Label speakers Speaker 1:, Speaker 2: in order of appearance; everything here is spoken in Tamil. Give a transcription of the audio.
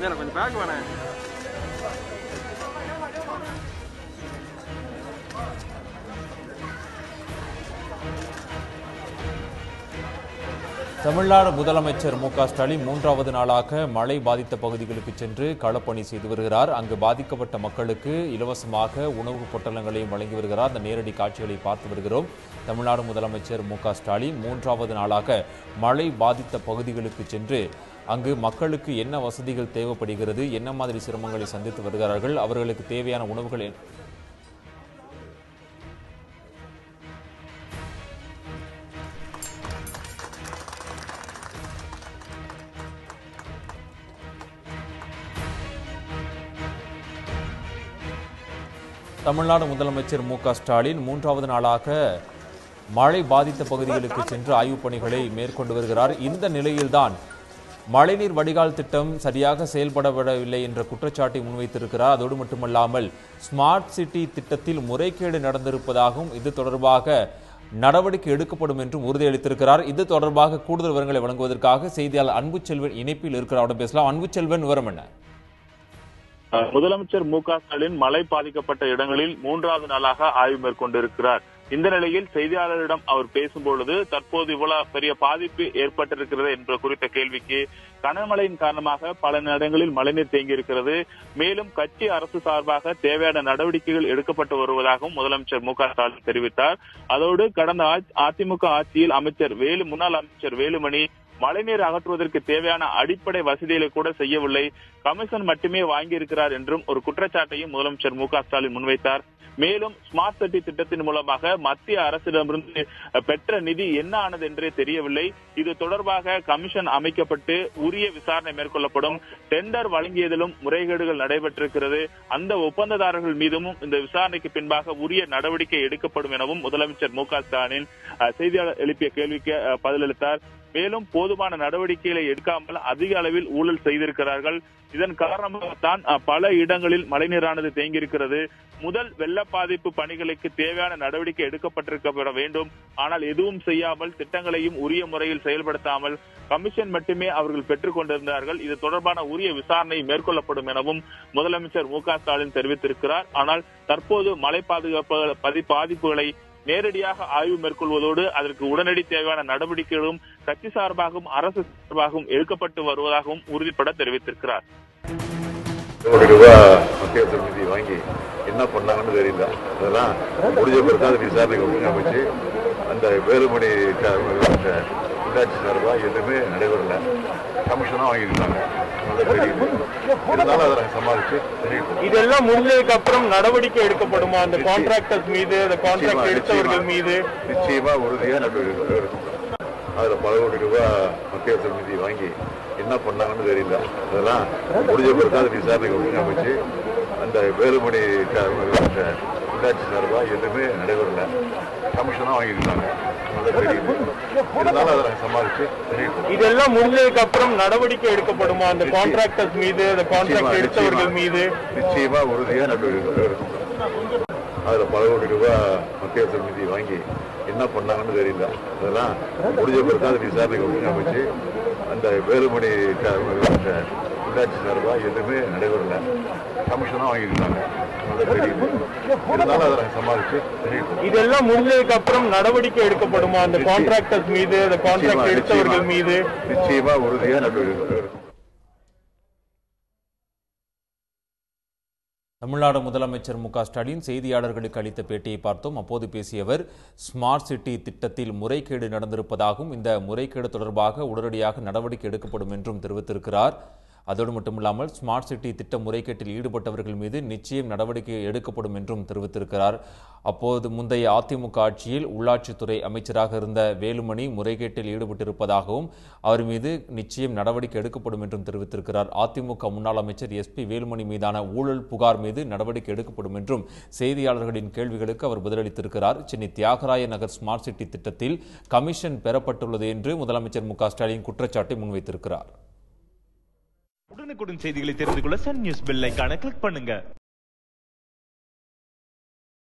Speaker 1: கொஞ்சம் பேக் வேணே.
Speaker 2: தமிழ்நாடு முதலமைச்சர் ஸ்டாலின் மூன்றாவது நாளாக மழை பாதித்த பகுதிகளுக்கு சென்று களப்பணி செய்து வருகிறார். அங்கு பாதிக்கப்பட்ட மக்களுக்கு இலவசமாக உணவுப் பொட்டலங்களையும் வழங்கி வருகிறார். அந்த நேரடி காட்சிகளை பார்த்து வருகிறோம். தமிழ்நாடு முதலமைச்சர் ஸ்டாலின் மூன்றாவது நாளாக மழை பாதித்த பகுதிகளுக்கு சென்று அங்கு மக்களுக்கு என்ன வசதிகள் தேவைப்படுகிறது, என்ன மாதிரி சிரமங்களை சந்தித்து வருகிறார்கள், அவர்களுக்கு தேவையான உணவுகள் தமிழ்நாடு முதலமைச்சர் ஸ்டாலின் மூன்றாவது நாளாக மழை பாதித்த பகுதிகளுக்கு சென்று ஆய்வுப் பணிகளை மேற்கொண்டு வருகிறார். இந்த நிலையில்தான் மழைநீர் வடிகால் திட்டம் சரியாக செயல்படவில்லை என்ற குற்றச்சாட்டை முன்வைத்திருக்கிறார். அதோடு மட்டுமல்லாமல் ஸ்மார்ட் சிட்டி திட்டத்தில் முறைகேடு நடந்திருப்பதாகவும் இது தொடர்பாக நடவடிக்கை எடுக்கப்படும் என்றும் உறுதியளித்திருக்கிறார். இது தொடர்பாக கூடுதல் விவரங்களை வழங்குவதற்காக செய்தியாளர் அன்புச்செல்வன் இணைப்பில் இருக்கிறார். பேசலாம். அன்புச்செல்வன், விவரம் என்ன?
Speaker 3: முதலமைச்சர் ஸ்டாலின் மழை பாதிக்கப்பட்ட இடங்களில் மூன்றாவது நாளாக ஆய்வு மேற்கொண்டிருக்கிறார். இந்த நிலையில் செய்தியாளரிடம் அவர் பேசும்பொழுது தற்போது இவ்வளவு பெரிய பாதிப்பு ஏற்பட்டிருக்கிறது என்ற குறித்த கேள்விக்கு கனமழையின் காரணமாக பல இடங்களில் மழைநீர் தேங்கியிருக்கிறது, மேலும் கட்சி அரசு சார்பாக தேவையான நடவடிக்கைகள் எடுக்கப்பட்டு வருவதாகவும் முதலமைச்சர் ஸ்டாலின் தெரிவித்தார். அதோடு கடந்த அதிமுக ஆட்சியில் முன்னாள் அமைச்சர் வேலுமணி மழைநீர் அகற்றுவதற்கு தேவையான அடிப்படை வசதிகளை கூட செய்யவில்லை, கமிஷன் மட்டுமே வாங்கியிருக்கிறார் என்றும் ஒரு குற்றச்சாட்டையும் முதலமைச்சர் ஸ்டாலின் முன்வைத்தார். மேலும் ஸ்மார்ட் சிட்டி திட்டத்தின் மூலமாக மத்திய அரசிடமிருந்து பெற்ற நிதி என்ன ஆனது என்றே தெரியவில்லை, இது தொடர்பாக கமிஷன் அமைக்கப்பட்டு உரிய விசாரணை மேற்கொள்ளப்படும், டெண்டர் வழங்கியதிலும் முறைகேடுகள் நடைபெற்றிருக்கிறது, அந்த ஒப்பந்ததாரர்கள் மீதும் இந்த விசாரணைக்கு பின்பாக உரிய நடவடிக்கை எடுக்கப்படும் எனவும் முதலமைச்சர் ஸ்டாலின் செய்தியாளர் எழுப்பிய கேள்விக்கு பதிலளித்தார். மேலும் போதுமான நடவடிக்கைகளை எடுக்காமல் அதிக அளவில் ஊழல் செய்திருக்கிறார்கள், இதன் காரணமாகத்தான் பல இடங்களில் மழைநீரானது தேங்கியிருக்கிறது, முதல் வெள்ள பாதிப்பு பணிகளுக்கு தேவையான நடவடிக்கை எடுக்கப்பட்டிருக்க வேண்டும், ஆனால் எதுவும் செய்யாமல் திட்டங்களையும் உரிய முறையில் செயல்படுத்தாமல் கமிஷன் மட்டுமே அவர்கள் பெற்றுக் கொண்டிருந்தார்கள், இது தொடர்பான உரிய விசாரணை மேற்கொள்ளப்படும் எனவும் முதலமைச்சர் ஸ்டாலின் தெரிவித்திருக்கிறார். ஆனால் தற்போது மழை பாதிப்புகளை நேரடியாக ஆய்வு மேற்கொள்வதோடு அதற்கு உடனடி தேவையான நடவடிக்கைகளும் கட்சி சார்பாகவும் அரசு சார்பாகவும் எடுக்கப்பட்டு வருவதாகவும் உறுதிப்பட தெரிவித்திருக்கிறார்.
Speaker 4: வாங்கி என்ன பண்ணாங்கன்னு தெரியல, அதெல்லாம் முடிஞ்ச பிறகு விசாரணை அமைச்சு அந்த வேலுமணி உள்ளாட்சி சார்பாக எதுவுமே நடைபெறல, கமிஷனா வாங்கியிருந்தாங்க. சமாளிச்சு
Speaker 3: இதெல்லாம் முடிஞ்சதுக்கு அப்புறம் நடவடிக்கை எடுக்கப்படுமா அந்த கான்ட்ராக்டர்ஸ் மீது, அந்த கான்ட்ராக்ட் எடுத்தவர்கள் மீது?
Speaker 4: நிச்சயமா உறுதியா நடவடிக்கை எடுக்கும். அதுல பல கோடி ரூபாய் மத்திய அரசு நிதி வாங்கி என்ன பண்ணாங்கன்னு தெரியல, அதெல்லாம் முடிஞ்ச பிறகு விசாரணை அமைச்சு அந்த வேலுமணி உள்ளாட்சி சார்பாக எதுவுமே நடைபெறல, கமிஷனா வாங்கியிருந்தாங்க. சமாளிச்சு
Speaker 3: இதெல்லாம் முடிஞ்சதுக்கு அப்புறம் நடவடிக்கை எடுக்கப்படுமா அந்த கான்ட்ராக்டர்ஸ் மீது, அந்த கான்ட்ராக்ட் எடுத்தவர்கள் மீது?
Speaker 4: நிச்சயமா உறுதியா நடவடிக்கை எடுக்கும். அதுல பல கோடி ரூபாய் மத்திய அரசு நிதி வாங்கி என்ன பண்ணாங்கன்னு தெரியல, அதெல்லாம் முடிஞ்ச பிறகு விசாரணை அமைச்சு அந்த வேலுமணி உள்ளாட்சி சார்பாக எதுவுமே நடைபெறல, கமிஷனா வாங்கியிருந்தாங்க. சமாளிச்சு
Speaker 3: இதெல்லாம் முடிஞ்சதுக்கு அப்புறம் நடவடிக்கை எடுக்கப்படுமா அந்த கான்ட்ராக்டர்ஸ் மீது, அந்த கான்ட்ராக்ட் எடுத்தவர்கள் மீது?
Speaker 4: நிச்சயமா உறுதியா நடவடிக்கை எடுக்கும்.
Speaker 2: தமிழ்நாடு முதலமைச்சர் ஸ்டாலின் செய்தியாளர்களுக்கு அளித்த பேட்டியை பார்த்தோம். அப்போது பேசிய அவர் ஸ்மார்ட் சிட்டி திட்டத்தில் முறைகேடு நடந்திருப்பதாகவும் இந்த முறைகேடு தொடர்பாக உடனடியாக நடவடிக்கை எடுக்கப்படும் என்றும் தெரிவித்திருக்கிறார். அதோடு மட்டுமில்லாமல் ஸ்மார்ட் சிட்டி திட்ட முறைகேட்டில் ஈடுபட்டவர்கள் மீது நிச்சயம் நடவடிக்கை எடுக்கப்படும் என்றும் தெரிவித்திருக்கிறார். அப்போது முந்தைய அதிமுக ஆட்சியில் உள்ளாட்சித்துறை அமைச்சராக இருந்த வேலுமணி முறைகேட்டில் ஈடுபட்டிருப்பதாகவும் அவர் மீது நிச்சயம் நடவடிக்கை எடுக்கப்படும் என்றும் தெரிவித்திருக்கிறார். அதிமுக முன்னாள் அமைச்சர் SP வேலுமணி மீதான ஊழல் புகார் மீது நடவடிக்கை எடுக்கப்படும் என்றும் செய்தியாளர்களின் கேள்விகளுக்கு அவர் பதிலளித்திருக்கிறார். சென்னை தியாகராய நகர் ஸ்மார்ட் சிட்டி திட்டத்தில் கமிஷன் பெறப்பட்டுள்ளது என்று முதலமைச்சர் ஸ்டாலின் குற்றச்சாட்டை முன்வைத்திருக்கிறார்.
Speaker 5: உடனுக்குடன் செய்திகளை தெரிந்து கொள்ள சன் நியூஸ் பெல் ஐகானை கிளிக் பண்ணுங்க.